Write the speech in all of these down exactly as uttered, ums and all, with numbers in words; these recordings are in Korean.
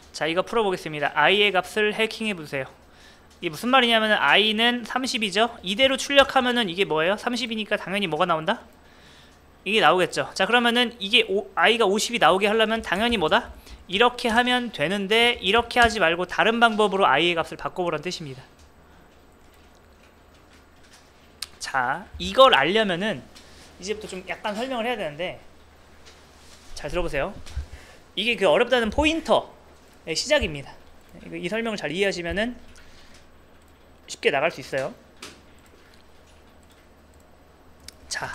자, 이거 풀어보겠습니다. i의 값을 해킹해보세요. 이게 무슨 말이냐면 i는 삼십이죠. 이대로 출력하면은 이게 뭐예요? 삼십이니까 당연히 뭐가 나온다? 이게 나오겠죠. 자, 그러면은 이게 오, i가 오십이 나오게 하려면 당연히 뭐다? 이렇게 하면 되는데 이렇게 하지 말고 다른 방법으로 i의 값을 바꿔보라는 뜻입니다. 자, 이걸 알려면은 이제부터 좀 약간 설명을 해야 되는데, 잘 들어보세요. 이게 그 어렵다는 포인터의 시작입니다. 이 설명을 잘 이해하시면은 쉽게 나갈 수 있어요. 자,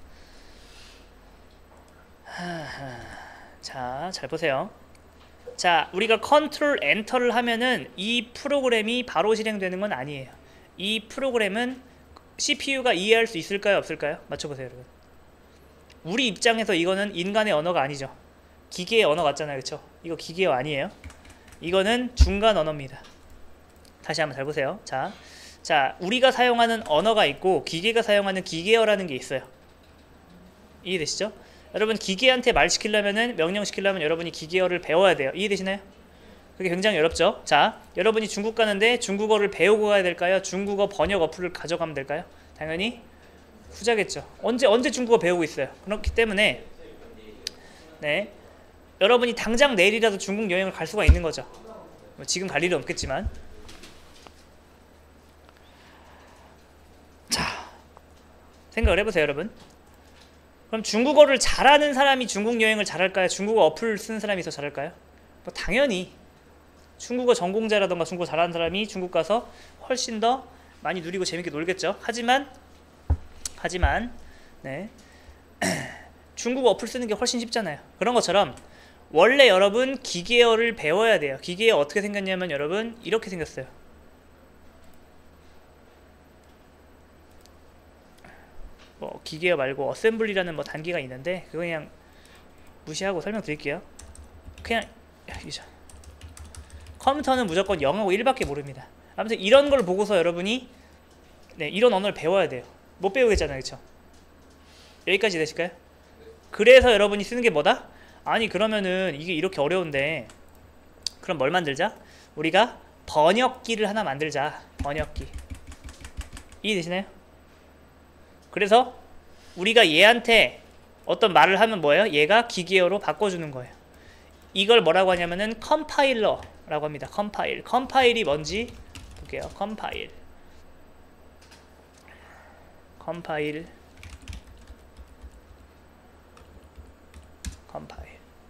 자, 잘 보세요. 자, 우리가 컨트롤 엔터를 하면은 이 프로그램이 바로 실행되는 건 아니에요. 이 프로그램은 씨피유가 이해할 수 있을까요? 없을까요? 맞춰보세요, 여러분. 우리 입장에서 이거는 인간의 언어가 아니죠. 기계의 언어 같잖아요, 그쵸? 이거 기계어 아니에요. 이거는 중간 언어입니다. 다시 한번 잘 보세요. 자, 자, 우리가 사용하는 언어가 있고 기계가 사용하는 기계어라는 게 있어요. 이해되시죠? 여러분, 기계한테 말 시키려면은, 명령 시키려면 여러분이 기계어를 배워야 돼요. 이해되시나요? 그게 굉장히 어렵죠. 자, 여러분이 중국 가는데 중국어를 배우고 가야 될까요? 중국어 번역 어플을 가져가면 될까요? 당연히 후자겠죠. 언제 언제 중국어 배우고 있어요. 그렇기 때문에 네, 여러분이 당장 내일이라도 중국 여행을 갈 수가 있는 거죠. 뭐 지금 갈 일은 없겠지만. 자, 생각을 해보세요, 여러분. 그럼 중국어를 잘하는 사람이 중국 여행을 잘할까요? 중국어 어플 쓰는 사람이 더 잘할까요? 뭐 당연히 중국어 전공자라던가 중국어 잘하는 사람이 중국 가서 훨씬 더 많이 누리고 재밌게 놀겠죠. 하지만 하지만 네, 중국어 어플 쓰는 게 훨씬 쉽잖아요. 그런 것처럼 원래 여러분 기계어를 배워야 돼요. 기계어 어떻게 생겼냐면 여러분 이렇게 생겼어요. 뭐 기계어 말고 어셈블리라는 뭐 단계가 있는데 그거 그냥 무시하고 설명드릴게요. 그냥 이죠. 컴퓨터는 무조건 영하고 일밖에 모릅니다. 아무튼 이런 걸 보고서 여러분이 네, 이런 언어를 배워야 돼요. 못 배우겠잖아요, 그쵸? 여기까지 되실까요? 그래서 여러분이 쓰는 게 뭐다? 아니 그러면은 이게 이렇게 어려운데 그럼 뭘 만들자? 우리가 번역기를 하나 만들자. 번역기. 이해되시나요? 그래서 우리가 얘한테 어떤 말을 하면 뭐예요? 얘가 기계어로 바꿔주는 거예요. 이걸 뭐라고 하냐면은 컴파일러라고 합니다. 컴파일. 컴파일이 뭔지 볼게요. 컴파일. 컴파일. 컴파일.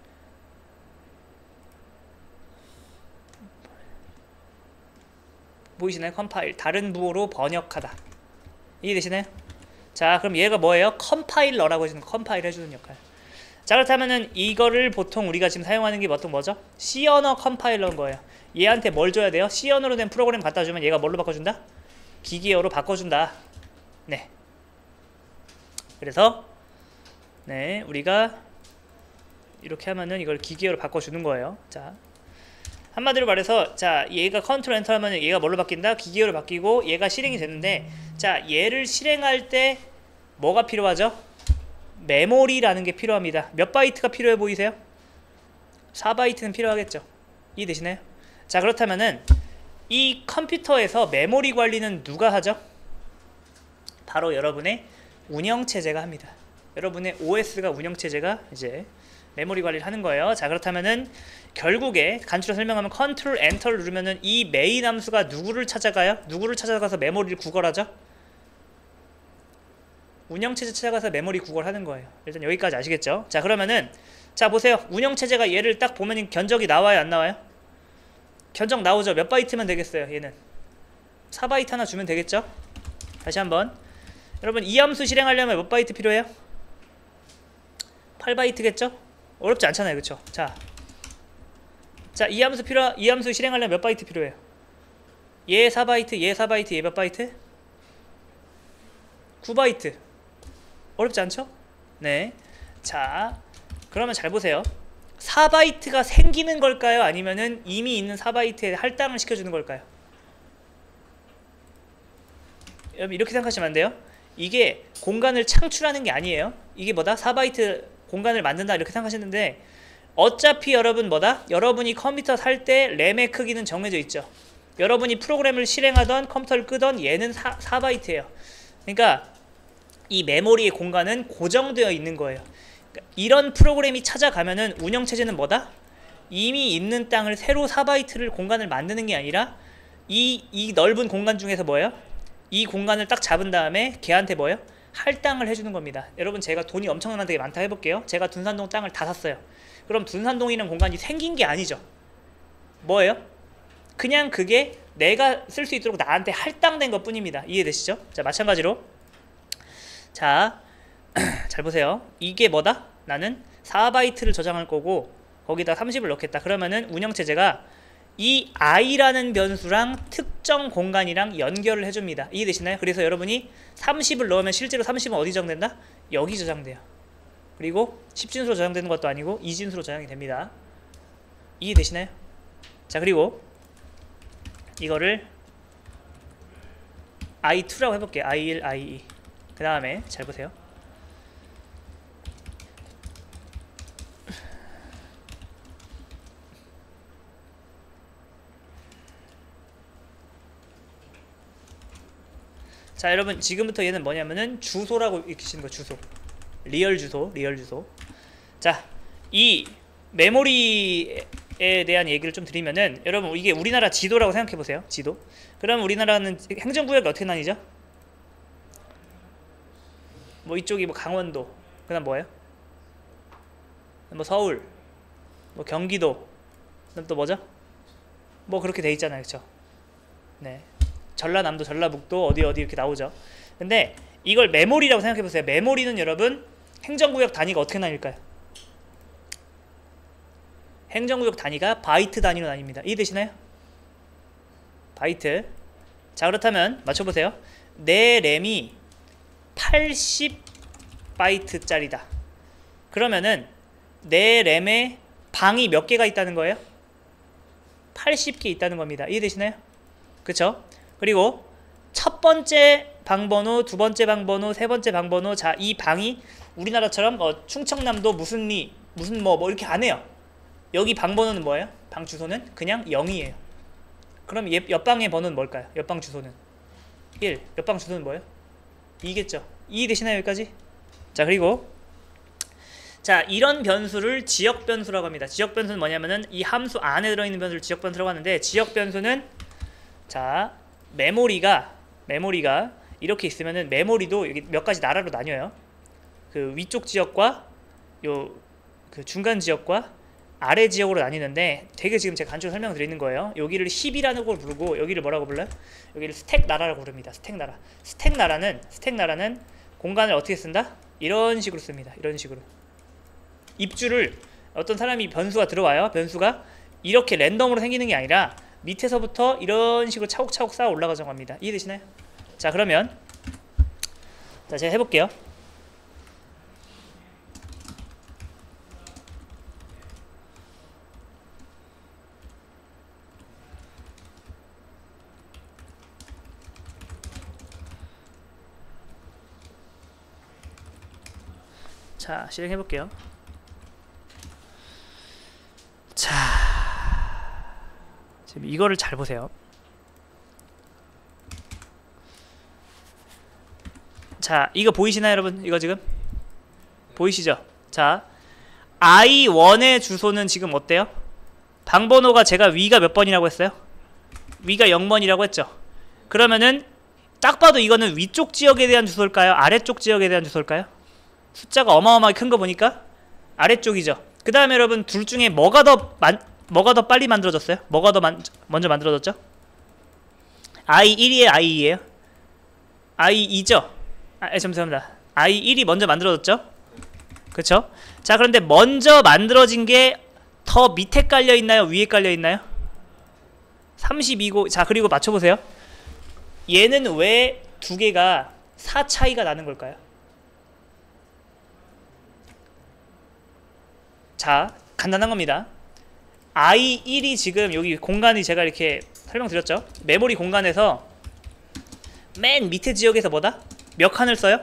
보이시나요? 컴파일. 다른 부호로 번역하다. 이해되시나요? 자, 그럼 얘가 뭐예요? 컴파일러라고 해주는, 컴파일 해주는 역할. 자, 그렇다면은 이거를 보통 우리가 지금 사용하는 게 보통 뭐죠? C 언어 컴파일러인 거예요. 얘한테 뭘 줘야 돼요? C 언어로 된 프로그램 갖다 주면 얘가 뭘로 바꿔준다? 기계어로 바꿔준다. 네. 그래서 네, 우리가 이렇게 하면은 이걸 기계어로 바꿔주는 거예요. 자, 한마디로 말해서 자, 얘가 컨트롤 엔터 하면 얘가 뭘로 바뀐다? 기계어로 바뀌고 얘가 실행이 되는데, 자, 얘를 실행할 때 뭐가 필요하죠? 메모리라는 게 필요합니다. 몇 바이트가 필요해 보이세요? 사 바이트는 필요하겠죠. 이해되시나요? 자, 그렇다면은 이 컴퓨터에서 메모리 관리는 누가 하죠? 바로 여러분의 운영체제가 합니다. 여러분의 오에스가 운영체제가 이제 메모리 관리를 하는 거예요. 자, 그렇다면은 결국에 간추려 설명하면 컨트롤 엔터를 누르면은 이 메인 함수가 누구를 찾아가요? 누구를 찾아가서 메모리를 구걸하죠? 운영체제 찾아가서 메모리 구걸하는 거예요. 일단 여기까지 아시겠죠? 자, 그러면은 자, 보세요. 운영체제가 얘를 딱 보면 견적이 나와요, 안 나와요? 견적 나오죠. 몇 바이트면 되겠어요, 얘는? 사 바이트 하나 주면 되겠죠? 다시 한번. 여러분, 이 함수 실행하려면 몇 바이트 필요해요? 팔 바이트겠죠? 어렵지 않잖아요, 그쵸? 자, 자, 이 함수 필요, 이 함수 실행하려면 몇 바이트 필요해요? 얘 사 바이트, 얘 사 바이트, 얘 몇 바이트? 구 바이트. 어렵지 않죠? 네. 자, 그러면 잘 보세요. 사 바이트가 생기는 걸까요? 아니면은 이미 있는 사 바이트에 할당을 시켜주는 걸까요? 여러분, 이렇게 생각하시면 안 돼요. 이게 공간을 창출하는 게 아니에요. 이게 뭐다? 사 바이트 공간을 만든다 이렇게 생각하시는데 어차피 여러분 뭐다? 여러분이 컴퓨터 살 때 램의 크기는 정해져 있죠. 여러분이 프로그램을 실행하던 컴퓨터를 끄던 얘는 사, 사 바이트예요. 그러니까 이 메모리의 공간은 고정되어 있는 거예요. 그러니까 이런 프로그램이 찾아가면은 운영체제는 뭐다? 이미 있는 땅을 새로 사 바이트를 공간을 만드는 게 아니라 이, 이 넓은 공간 중에서 뭐예요? 이 공간을 딱 잡은 다음에 걔한테 뭐예요? 할당을 해주는 겁니다. 여러분 제가 돈이 엄청나게 많다 해볼게요. 제가 둔산동 땅을 다 샀어요. 그럼 둔산동이라는 공간이 생긴 게 아니죠. 뭐예요? 그냥 그게 내가 쓸 수 있도록 나한테 할당된 것 뿐입니다. 이해되시죠? 자, 마찬가지로 자, 잘 보세요. 이게 뭐다? 나는 사 바이트를 저장할 거고 거기다 삼십을 넣겠다. 그러면은 운영체제가 이 i라는 변수랑 특정 공간이랑 연결을 해줍니다. 이해되시나요? 그래서 여러분이 삼십을 넣으면 실제로 삼십은 어디 저장된다? 여기 저장돼요. 그리고 십 진수로 저장되는 것도 아니고 이 진수로 저장이 됩니다. 이해되시나요? 자, 그리고 이거를 아이 투라고 해볼게요. 아이 일, 아이 이. 그 다음에 잘 보세요. 자, 여러분 지금부터 얘는 뭐냐면은 주소라고 읽히시는 거. 주소, 리얼 주소, 리얼 주소. 자, 이 메모리에 대한 얘기를 좀 드리면은 여러분 이게 우리나라 지도라고 생각해 보세요. 지도. 그럼 우리나라는 행정구역이 어떻게 나뉘죠? 뭐 이쪽이 뭐 강원도, 그다음 뭐예요? 뭐 서울, 뭐 경기도, 그다음 또 뭐죠? 뭐 그렇게 돼 있잖아요, 그렇죠? 네. 전라남도, 전라북도 어디 어디 이렇게 나오죠. 근데 이걸 메모리라고 생각해 보세요. 메모리는 여러분 행정구역 단위가 어떻게 나뉠까요? 행정구역 단위가 바이트 단위로 나뉩니다. 이해되시나요? 바이트. 자, 그렇다면 맞춰보세요. 내 램이 팔십 바이트짜리다. 그러면은 내 램에 방이 몇 개가 있다는 거예요? 팔십 개 있다는 겁니다. 이해되시나요? 그쵸? 그리고 첫 번째 방번호, 두 번째 방번호, 세 번째 방번호. 자, 이 방이 우리나라처럼 뭐 충청남도 무슨 리 무슨 뭐 뭐 이렇게 안 해요. 여기 방번호는 뭐예요? 방 주소는 그냥 영이에요. 그럼 옆방의 번호는 뭘까요? 옆방 주소는 일. 옆방 주소는 뭐예요? 이겠죠. 이해되시나요? 여기까지? 자, 그리고 자, 이런 변수를 지역 변수라고 합니다. 지역 변수는 뭐냐면은 이 함수 안에 들어있는 변수를 지역 변수라고 하는데, 지역 변수는 자, 메모리가 메모리가 이렇게 있으면은 메모리도 여기 몇 가지 나라로 나뉘어요. 그 위쪽 지역과 요 그 중간 지역과 아래 지역으로 나뉘는데, 되게 지금 제가 간단히 설명드리는 거예요. 여기를 힙이라는 걸 부르고 여기를 뭐라고 불러요? 여기를 스택 나라라고 부릅니다. 스택 나라. 스택 나라는 스택 나라는 공간을 어떻게 쓴다? 이런 식으로 씁니다. 이런 식으로. 입주를 어떤 사람이 변수가 들어와요. 변수가 이렇게 랜덤으로 생기는 게 아니라 밑에서부터 이런 식으로 차곡차곡 쌓아 올라가자고 합니다. 이해되시나요? 자, 그러면 자, 제가 해볼게요. 자, 실행해볼게요. 자, 지금 이거를 잘 보세요. 자, 이거 보이시나요, 여러분? 이거 지금 보이시죠? 자, 아이 원의 주소는 지금 어때요? 방번호가 제가 위가 몇 번이라고 했어요? 위가 영 번이라고 했죠? 그러면은 딱 봐도 이거는 위쪽 지역에 대한 주소일까요? 아래쪽 지역에 대한 주소일까요? 숫자가 어마어마하게 큰 거 보니까 아래쪽이죠. 그 다음에 여러분 둘 중에 뭐가 더 만, 뭐가 더 빨리 만들어졌어요? 뭐가 더 만, 먼저 만들어졌죠? 아이 일이에요? 아이 이에요? 아이 이죠? 아, 잠시만요. 아이 일이 먼저 만들어졌죠? 그쵸? 자, 그런데 먼저 만들어진 게 더 밑에 깔려있나요? 위에 깔려있나요? 삼십이고, 자, 그리고 맞춰보세요. 얘는 왜 두 개가 사 차이가 나는 걸까요? 자, 간단한 겁니다. 아이 일이 지금 여기 공간이 제가 이렇게 설명드렸죠? 메모리 공간에서 맨 밑에 지역에서 뭐다? 몇 칸을 써요?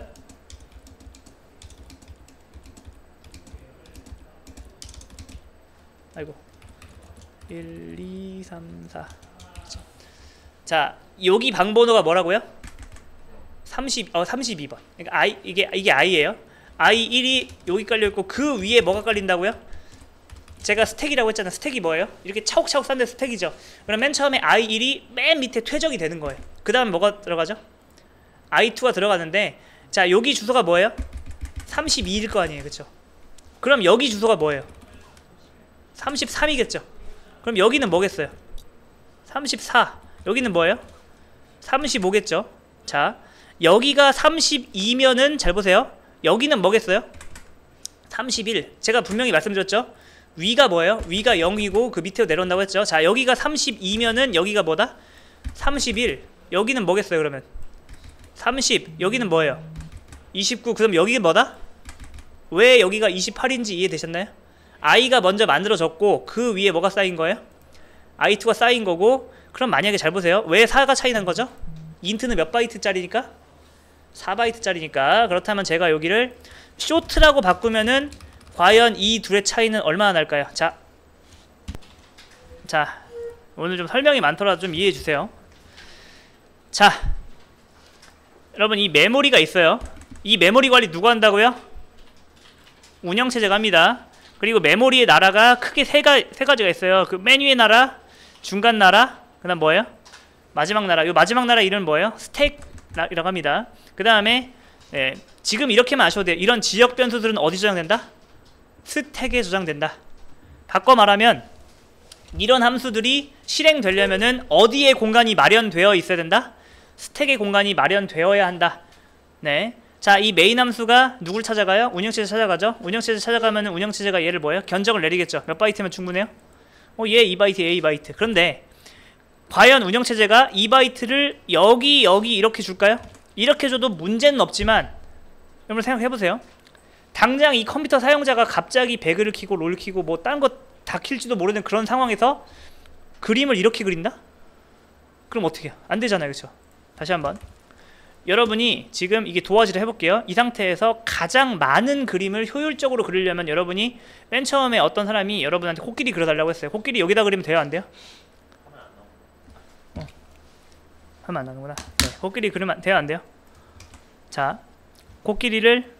일, 이, 삼, 사. 자, 여기 방번호가 뭐라고요? 삼십, 어, 삼십이 번. 그러니까 I, 이게, 이게 I예요. 아이 일이 여기 깔려있고 그 위에 뭐가 깔린다고요? 제가 스택이라고 했잖아요. 스택이 뭐예요? 이렇게 차곡차곡 쌓는 스택이죠. 그럼 맨 처음에 아이 일이 맨 밑에 퇴적이 되는 거예요. 그 다음에 뭐가 들어가죠? 아이 투가 들어가는데, 자, 여기 주소가 뭐예요? 삼십이일 거 아니에요. 그쵸? 그럼 여기 주소가 뭐예요? 삼십삼이겠죠? 그럼 여기는 뭐겠어요? 삼십사. 여기는 뭐예요? 삼십오겠죠? 자, 여기가 삼십이면은 잘 보세요. 여기는 뭐겠어요? 삼십일. 제가 분명히 말씀드렸죠? 위가 뭐예요? 위가 영이고 그 밑으로 내려온다고 했죠? 자, 여기가 삼십이면은 여기가 뭐다? 삼십일. 여기는 뭐겠어요, 그러면? 삼십. 여기는 뭐예요? 이십구. 그럼 여기가 뭐다? 왜 여기가 이십팔인지 이해되셨나요? i가 먼저 만들어졌고 그 위에 뭐가 쌓인 거예요? 아이 투가 쌓인 거고. 그럼 만약에 잘 보세요. 왜 사가 차이 난 거죠? 인트는 몇 바이트짜리니까? 사 바이트짜리니까. 그렇다면 제가 여기를 쇼트라고 바꾸면은 과연 이 둘의 차이는 얼마나 날까요? 자, 자 오늘 좀 설명이 많더라도 좀 이해해 주세요. 자, 여러분 이 메모리가 있어요. 이 메모리 관리 누가 한다고요? 운영체제가 합니다. 그리고 메모리의 나라가 크게 세, 가, 세 가지가 있어요. 그 맨 위의 나라, 중간 나라, 그 다음 뭐예요? 마지막 나라. 이 마지막 나라 이름은 뭐예요? 스택이라고 합니다. 그 다음에 네, 지금 이렇게만 아셔도 돼요. 이런 지역 변수들은 어디 저장된다? 스택에 저장된다. 바꿔 말하면 이런 함수들이 실행되려면은 어디에 공간이 마련되어 있어야 된다? 스택의 공간이 마련되어야 한다. 네. 자, 이 메인 함수가 누굴 찾아가요? 운영체제 찾아가죠? 운영체제 찾아가면 운영체제가 얘를 뭐예요? 견적을 내리겠죠. 몇 바이트면 충분해요? 어, 얘 이 바이트, 얘 이 바이트. 그런데 과연 운영체제가 이 바이트를 여기 여기 이렇게 줄까요? 이렇게 줘도 문제는 없지만 여러분 생각해보세요. 당장 이 컴퓨터 사용자가 갑자기 배그를 키고 롤 키고 뭐 딴 거 다 킬지도 모르는 그런 상황에서 그림을 이렇게 그린다? 그럼 어떻게 해요? 안 되잖아요. 그쵸? 다시 한번 여러분이 지금 이게 도화지를 해볼게요. 이 상태에서 가장 많은 그림을 효율적으로 그리려면 여러분이 맨 처음에 어떤 사람이 여러분한테 코끼리 그려달라고 했어요. 코끼리 여기다 그리면 돼요? 안 돼요? 어. 하면 안 나는구나. 네, 코끼리 그리면 돼요? 안 돼요? 자, 코끼리를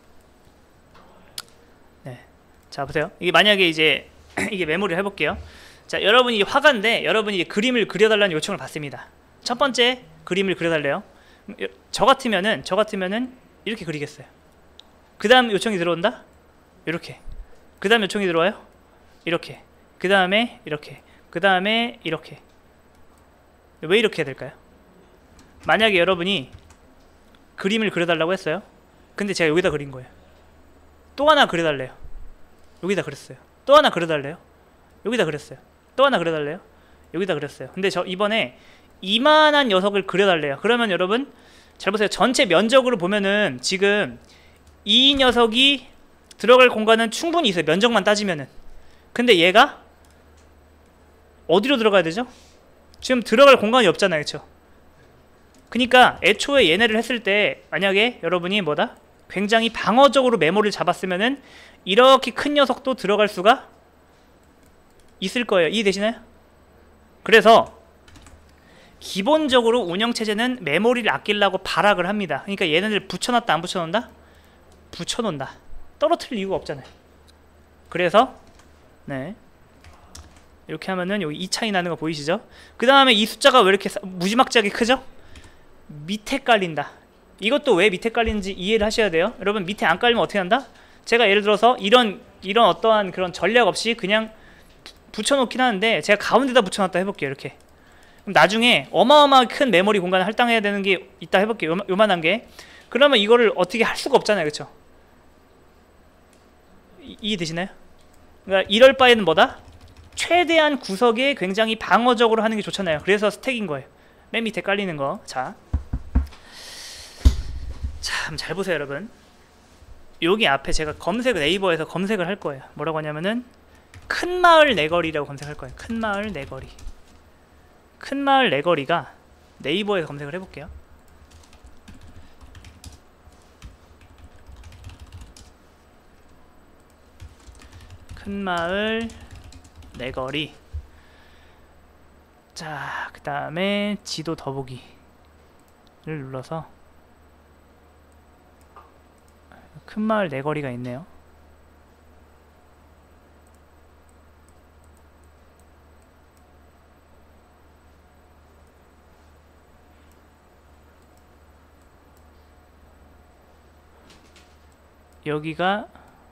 네, 자 보세요. 이게 만약에 이제 이게 메모리를 해볼게요. 자, 여러분이 화가인데 여러분이 이제 그림을 그려달라는 요청을 받습니다. 첫 번째 그림을 그려달래요. 저 같으면은 저 같으면은 이렇게 그리겠어요. 그 다음 요청이 들어온다? 이렇게. 그 다음 요청이 들어와요? 이렇게. 그 다음에 이렇게. 그 다음에 이렇게. 왜 이렇게 해야 될까요? 만약에 여러분이 그림을 그려달라고 했어요. 근데 제가 여기다 그린 거예요. 또 하나 그려달래요. 여기다 그렸어요. 또 하나 그려달래요. 여기다 그렸어요. 또 하나 그려달래요. 여기다 그렸어요. 근데 저 이번에 이만한 녀석을 그려달래요. 그러면 여러분 잘 보세요. 전체 면적으로 보면은 지금 이 녀석이 들어갈 공간은 충분히 있어요. 면적만 따지면은. 근데 얘가 어디로 들어가야 되죠? 지금 들어갈 공간이 없잖아요. 그쵸? 그니까 애초에 얘네를 했을 때 만약에 여러분이 뭐다? 굉장히 방어적으로 메모를 잡았으면은 이렇게 큰 녀석도 들어갈 수가 있을 거예요. 이해되시나요? 그래서 기본적으로 운영체제는 메모리를 아끼려고 발악을 합니다. 그러니까 얘네들 붙여놨다 안 붙여놓는다? 붙여놓는다. 떨어뜨릴 이유가 없잖아요. 그래서 네 이렇게 하면은 여기 이 차이 나는 거 보이시죠? 그 다음에 이 숫자가 왜 이렇게 무지막지하게 크죠? 밑에 깔린다. 이것도 왜 밑에 깔리는지 이해를 하셔야 돼요. 여러분 밑에 안 깔리면 어떻게 한다? 제가 예를 들어서 이런 이런 어떠한 그런 전략 없이 그냥 붙여놓긴 하는데 제가 가운데다 붙여놨다 해볼게요. 이렇게. 그럼 나중에 어마어마하게 큰 메모리 공간을 할당해야 되는 게 있다 해볼게요. 요마, 요만한 게. 그러면 이거를 어떻게 할 수가 없잖아요. 그쵸? 이, 이해되시나요? 그러니까 이럴 바에는 뭐다? 최대한 구석에 굉장히 방어적으로 하는 게 좋잖아요. 그래서 스택인 거예요. 맨 밑에 깔리는 거. 자, 참 잘 보세요 여러분. 여기 앞에 제가 검색을 네이버에서 검색을 할 거예요. 뭐라고 하냐면은 큰 마을 내거리라고 검색할 거예요. 큰 마을 내거리. 큰 마을 내거리가 네이버에서 검색을 해볼게요. 큰 마을 내거리. 자, 그 다음에 지도 더보기를 눌러서 큰 마을 내거리가 있네요. 여기가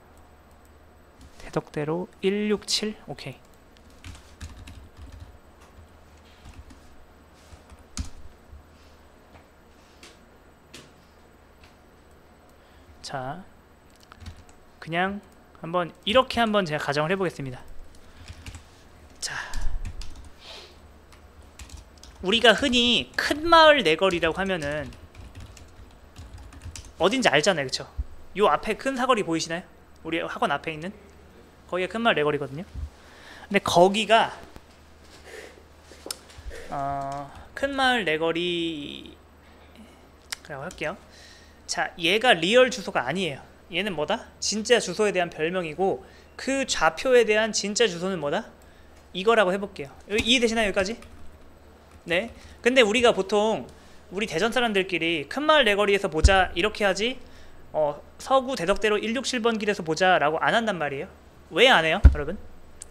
대덕대로 일육칠. 오케이. 자, 그냥 한번 이렇게 한번 제가 가정을 해보겠습니다. 자, 우리가 흔히 큰 마을 내거리라고 하면은 어딘지 알잖아요, 그쵸? 요 앞에 큰 사거리 보이시나요? 우리 학원 앞에 있는 거기가 큰 마을 내거리거든요. 근데 거기가 어, 큰 마을 내거리 라고 할게요. 자, 얘가 리얼 주소가 아니에요. 얘는 뭐다? 진짜 주소에 대한 별명이고, 그 좌표에 대한 진짜 주소는 뭐다? 이거라고 해볼게요. 이해되시나요, 여기까지? 네. 근데 우리가 보통 우리 대전 사람들끼리 큰 마을 내거리에서 보자 이렇게 하지, 어, 서구 대덕대로 일육칠 번 길에서 보자 라고 안 한단 말이에요. 왜 안 해요, 여러분?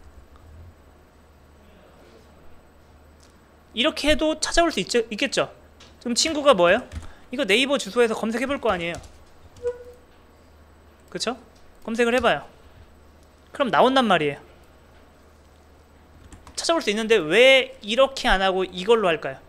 이렇게 해도 찾아올 수 있죠, 있겠죠? 그럼 친구가 뭐예요? 이거 네이버 주소에서 검색해볼 거 아니에요. 그쵸? 검색을 해봐요. 그럼 나온단 말이에요. 찾아올 수 있는데 왜 이렇게 안 하고 이걸로 할까요?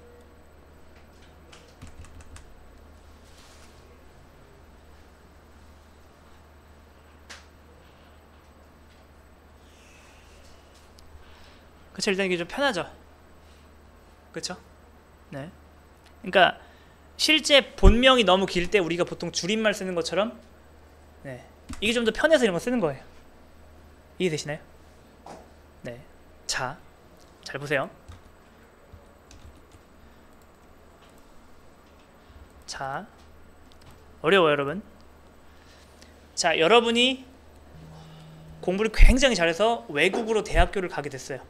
그쵸? 일단 이게 좀 편하죠? 그쵸? 네. 그러니까 실제 본명이 너무 길 때 우리가 보통 줄임말 쓰는 것처럼, 네, 이게 좀 더 편해서 이런 거 쓰는 거예요. 이해되시나요? 네. 자, 잘 보세요. 자, 어려워요, 여러분. 자, 여러분이 공부를 굉장히 잘해서 외국으로 대학교를 가게 됐어요.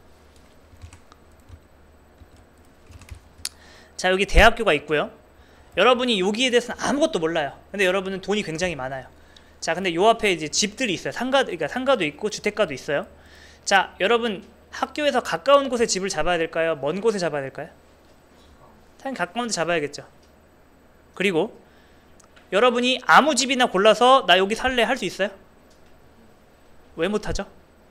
자, 여기 대학교가 있고요. 여러분이 여기에 대해서는 아무것도 몰라요. 근데 여러분은 돈이 굉장히 많아요. 자, 근데 요 앞에 이제 집들이 있어요. 상가, 그러니까 상가도 있고 주택가도 있어요. 자, 여러분 학교에서 가까운 곳에 집을 잡아야 될까요? 먼 곳에 잡아야 될까요? 당연히 가까운 데 잡아야겠죠. 그리고 여러분이 아무 집이나 골라서 나 여기 살래 할 수 있어요? 왜 못하죠?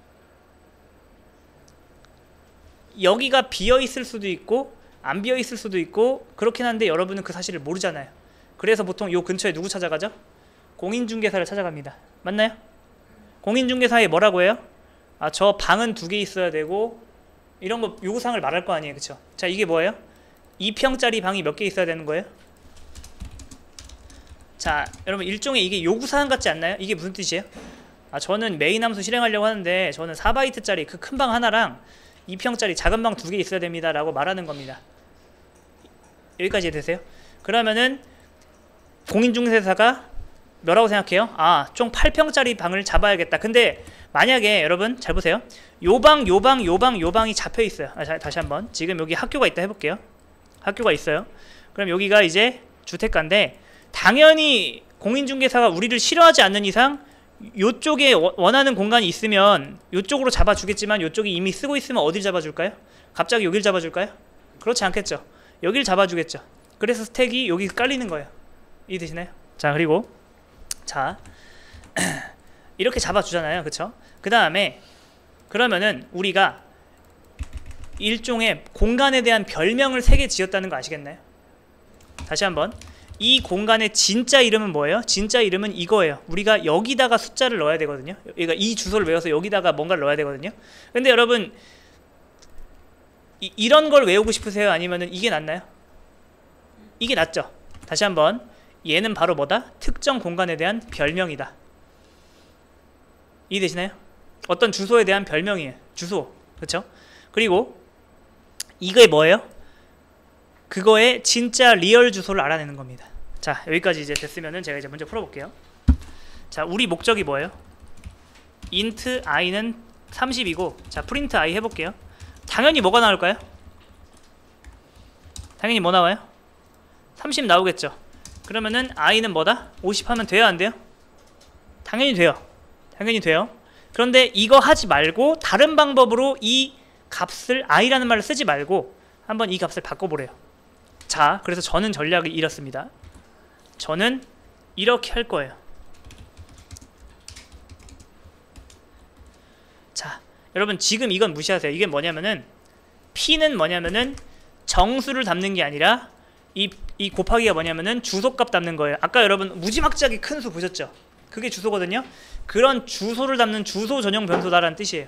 여기가 비어있을 수도 있고 안 비어있을 수도 있고 그렇긴 한데 여러분은 그 사실을 모르잖아요. 그래서 보통 요 근처에 누구 찾아가죠? 공인중개사를 찾아갑니다. 맞나요? 공인중개사에 뭐라고 해요? 아, 저 방은 두 개 있어야 되고 이런 거 요구사항을 말할 거 아니에요, 그쵸? 자, 이게 뭐예요? 이 평짜리 방이 몇 개 있어야 되는 거예요? 자, 여러분 일종의 이게 요구사항 같지 않나요? 이게 무슨 뜻이에요? 아, 저는 메인 함수 실행하려고 하는데 저는 사 바이트짜리 그 큰 방 하나랑 이 평짜리 작은 방 두 개 있어야 됩니다 라고 말하는 겁니다. 여기까지 되세요? 그러면은 공인중개사가 뭐라고 생각해요? 아, 총 팔 평짜리 방을 잡아야겠다. 근데 만약에 여러분 잘 보세요. 요 방, 요 방, 요 방, 요 방이 잡혀 있어요. 아, 자, 다시 한번. 지금 여기 학교가 있다 해볼게요. 학교가 있어요. 그럼 여기가 이제 주택가인데 당연히 공인중개사가 우리를 싫어하지 않는 이상 요쪽에 원하는 공간이 있으면 요쪽으로 잡아주겠지만 요쪽이 이미 쓰고 있으면 어딜 잡아줄까요? 갑자기 여길 잡아줄까요? 그렇지 않겠죠. 여길 잡아주겠죠. 그래서 스택이 여기 깔리는 거예요. 이해되시나요? 자, 그리고 자 이렇게 잡아주잖아요, 그쵸? 그 다음에 그러면은 우리가 일종의 공간에 대한 별명을 세 개 지었다는 거 아시겠나요? 다시 한번, 이 공간의 진짜 이름은 뭐예요? 진짜 이름은 이거예요. 우리가 여기다가 숫자를 넣어야 되거든요. 그러니까 이 주소를 외워서 여기다가 뭔가를 넣어야 되거든요. 근데 여러분 이, 이런 걸 외우고 싶으세요? 아니면은 이게 낫나요? 이게 낫죠. 다시 한번, 얘는 바로 뭐다? 특정 공간에 대한 별명이다. 이해되시나요? 어떤 주소에 대한 별명이에요. 주소, 그렇죠? 그리고 이게 뭐예요? 그거의 진짜 리얼 주소를 알아내는 겁니다. 자, 여기까지 이제 됐으면은 제가 이제 문제 풀어볼게요. 자, 우리 목적이 뭐예요? int i는 삼십이고, 자, 프린트 i 해볼게요. 당연히 뭐가 나올까요? 당연히 뭐 나와요? 삼십 나오겠죠. 그러면은 i는 뭐다? 오십 하면 돼요, 안 돼요? 당연히 돼요. 당연히 돼요. 그런데 이거 하지 말고 다른 방법으로 이 값을 i라는 말을 쓰지 말고 한번 이 값을 바꿔보래요. 자, 그래서 저는 전략을 이렇습니다. 저는 이렇게 할 거예요. 자, 여러분 지금 이건 무시하세요. 이게 뭐냐면은 p는 뭐냐면은 정수를 담는 게 아니라 이, 이 곱하기가 뭐냐면은 주소값 담는 거예요. 아까 여러분 무지막지하게 큰 수 보셨죠? 그게 주소거든요. 그런 주소를 담는 주소 전용 변수다라는 뜻이에요.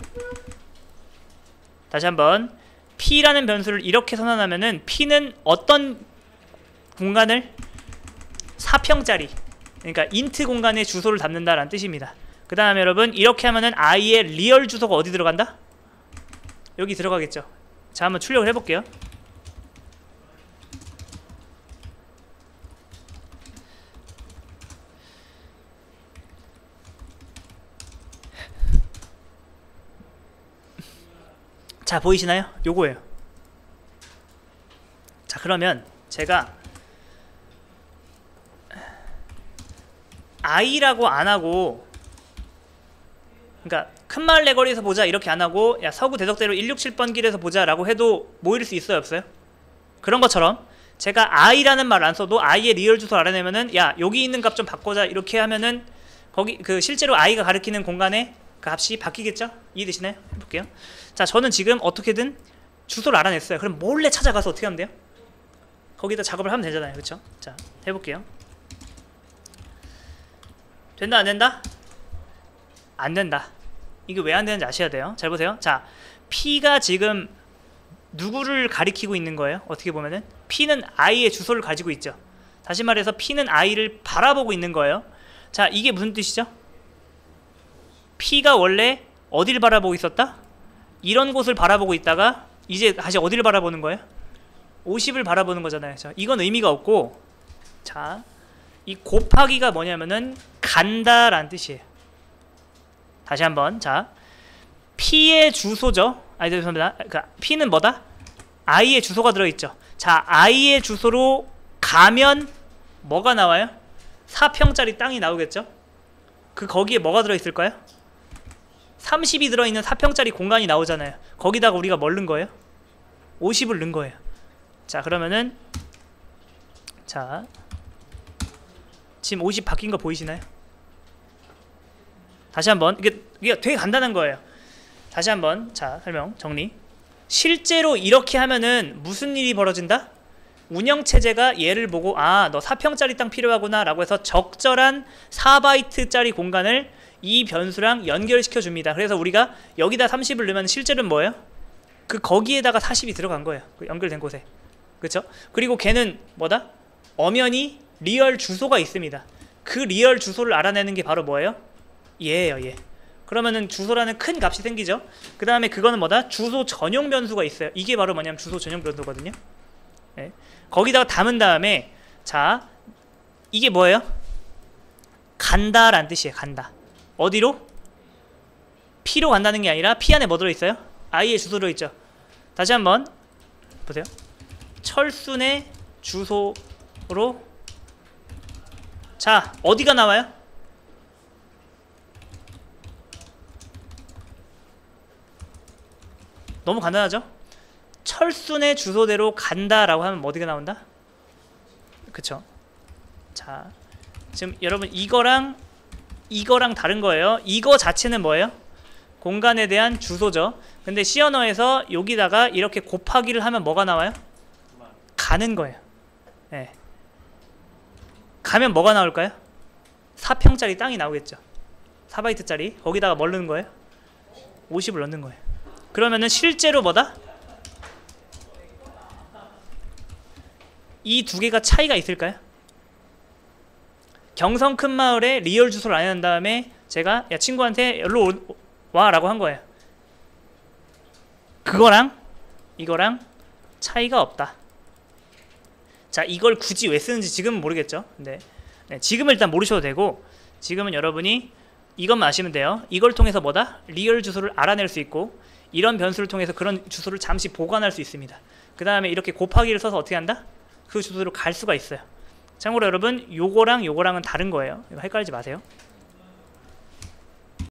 다시 한번 p라는 변수를 이렇게 선언하면은 p는 어떤 공간을 사 평짜리, 그러니까 인트 공간의 주소를 담는다라는 뜻입니다. 그 다음에 여러분 이렇게 하면은 i의 리얼 주소가 어디 들어간다? 여기 들어가겠죠. 자, 한번 출력을 해볼게요. 자, 보이시나요? 요거예요. 자, 그러면 제가 i라고 안하고, 그러니까 큰마을 내거리에서 보자 이렇게 안하고 야 서구 대덕대로 일육칠 번 길에서 보자 라고 해도 모일 수 있어요, 없어요? 그런 것처럼 제가 i라는 말 안 써도 i의 리얼 주소를 알아내면은 야 여기 있는 값 좀 바꿔자 이렇게 하면은 거기 그 실제로 i가 가리키는 공간에 그 값이 바뀌겠죠? 이해되시나요? 해볼게요. 자, 저는 지금 어떻게든 주소를 알아냈어요. 그럼 몰래 찾아가서 어떻게 하면 돼요? 거기다 작업을 하면 되잖아요, 그쵸? 자, 해볼게요. 된다 안 된다? 안 된다. 이게 왜 안 되는지 아셔야 돼요. 잘 보세요. 자, p가 지금 누구를 가리키고 있는 거예요? 어떻게 보면은 p는 i의 주소를 가지고 있죠. 다시 말해서 p는 i를 바라보고 있는 거예요. 자, 이게 무슨 뜻이죠? p가 원래 어디를 바라보고 있었다? 이런 곳을 바라보고 있다가 이제 다시 어디를 바라보는 거예요? 오십을 바라보는 거잖아요. 자, 이건 의미가 없고, 자, 이 곱하기가 뭐냐면은 간다라는 뜻이에요. 다시 한번, 자, p의 주소죠. 아니, 죄송합니다. 그 p는 뭐다? i의 주소가 들어있죠. 자, i의 주소로 가면 뭐가 나와요? 사 평짜리 땅이 나오겠죠. 그 거기에 뭐가 들어있을까요? 삼십이 들어있는 사 평짜리 공간이 나오잖아요. 거기다가 우리가 뭘 넣은 거예요? 오십을 넣은 거예요. 자, 그러면은 자, 지금 오십 바뀐 거 보이시나요? 다시 한번, 이게, 이게 되게 간단한 거예요. 다시 한번, 자, 설명 정리. 실제로 이렇게 하면은 무슨 일이 벌어진다? 운영체제가 얘를 보고 아, 너 사 평짜리 땅 필요하구나 라고 해서 적절한 사 바이트짜리 공간을 이 변수랑 연결시켜 줍니다. 그래서 우리가 여기다 삼십을 넣으면 실제로는 뭐예요? 그 거기에다가 사십이 들어간 거예요. 그 연결된 곳에. 그쵸? 그리고 걔는 뭐다? 엄연히 리얼 주소가 있습니다. 그 리얼 주소를 알아내는 게 바로 뭐예요? 얘예요, 얘. 그러면은 주소라는 큰 값이 생기죠. 그 다음에 그거는 뭐다? 주소 전용 변수가 있어요. 이게 바로 뭐냐면 주소 전용 변수거든요. 네. 거기다가 담은 다음에 자, 이게 뭐예요? 간다라는 뜻이에요. 간다. 어디로? P로 간다는 게 아니라 P 안에 뭐 들어있어요? i의 주소 들어있죠. 다시 한번 보세요. 철순의 주소로, 자, 어디가 나와요? 너무 간단하죠? 철순의 주소대로 간다라고 하면 어디가 나온다? 그쵸? 자, 지금 여러분 이거랑 이거랑 다른 거예요. 이거 자체는 뭐예요? 공간에 대한 주소죠. 근데 C 언어에서 여기다가 이렇게 곱하기를 하면 뭐가 나와요? 가는 거예요. 네. 가면 뭐가 나올까요? 사 평짜리 땅이 나오겠죠. 사 바이트짜리. 거기다가 뭘 넣는 거예요? 오십을 넣는 거예요. 그러면은 실제로 뭐다? 이 두 개가 차이가 있을까요? 경성 큰 마을에 리얼 주소를 알려낸 다음에 제가 야 친구한테 여기로 와 라고 한 거예요. 그거랑 이거랑 차이가 없다. 자, 이걸 굳이 왜 쓰는지 지금은 모르겠죠. 근데 네, 지금은 일단 모르셔도 되고, 지금은 여러분이 이것만 아시면 돼요. 이걸 통해서 뭐다? 리얼 주소를 알아낼 수 있고, 이런 변수를 통해서 그런 주소를 잠시 보관할 수 있습니다. 그 다음에 이렇게 곱하기를 써서 어떻게 한다? 그 주소로 갈 수가 있어요. 참고로 여러분 요거랑 요거랑은 다른 거예요. 이거 헷갈리지 마세요.